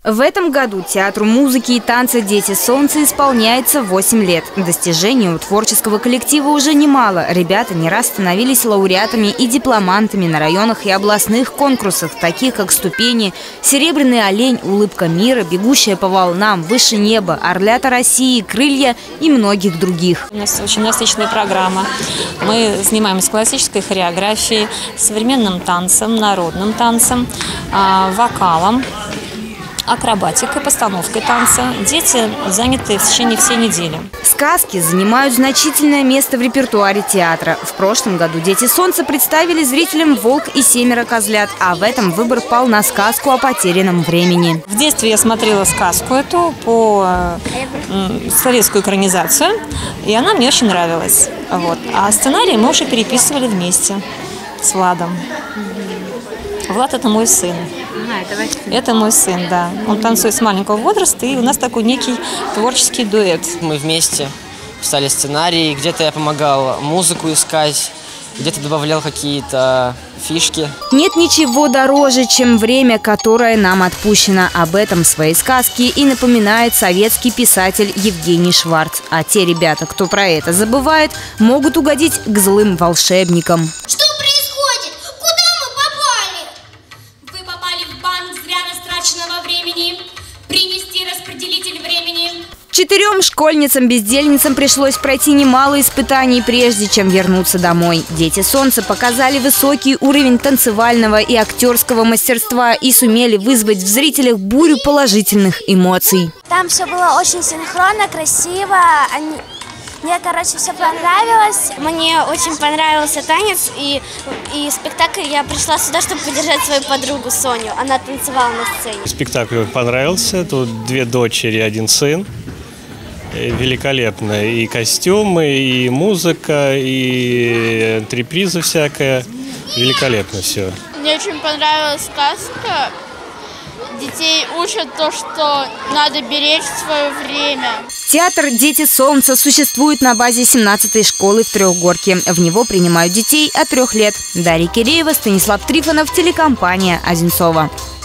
В этом году театру музыки и танца «Дети солнца» исполняется 8 лет. Достижений у творческого коллектива уже немало. Ребята не раз становились лауреатами и дипломантами на районных и областных конкурсах, таких как «Ступени», «Серебряный олень», «Улыбка мира», «Бегущая по волнам», «Выше неба», «Орлята России», «Крылья» и многих других. У нас очень насыщенная программа. Мы занимаемся классической хореографией, современным танцем, народным танцем, вокалом, акробатикой, постановкой танца. Дети заняты в течение всей недели. Сказки занимают значительное место в репертуаре театра. В прошлом году «Дети солнца» представили зрителям «Волк и 7 козлят», а в этом выбор пал на сказку о потерянном времени. В детстве я смотрела сказку эту по советскую экранизацию, и она мне очень нравилась. Вот. А сценарий мы уже переписывали вместе с Владом. Влад – это мой сын. Это мой сын, да. Он танцует с маленького возраста, и у нас такой некий творческий дуэт. Мы вместе писали сценарий, где-то я помогал музыку искать, где-то добавлял какие-то фишки. Нет ничего дороже, чем время, которое нам отпущено. Об этом в своей сказке и напоминает советский писатель Евгений Шварц. А те ребята, кто про это забывает, могут угодить к злым волшебникам. Что происходит? Куда мы попали? Вы попали в банк зря растраченного времени. Принести распределитель времени. 4 школьницам-бездельницам пришлось пройти немало испытаний, прежде чем вернуться домой. «Дети солнца» показали высокий уровень танцевального и актерского мастерства и сумели вызвать в зрителях бурю положительных эмоций. Там все было очень синхронно, красиво. Мне, все понравилось. Мне очень понравился танец и спектакль. Я пришла сюда, чтобы поддержать свою подругу Соню. Она танцевала на сцене. Спектакль понравился. Тут 2 дочери, 1 сын. Великолепно. И костюмы, и музыка, и антреприза всякая. Великолепно все. Мне очень понравилась сказка. Детей учат то, что надо беречь свое время. Театр «Дети солнца» существует на базе 17-й школы в Трехгорке. В него принимают детей от 3 лет. Дарья Киреева, Станислав Трифонов, телекомпания «Одинцово».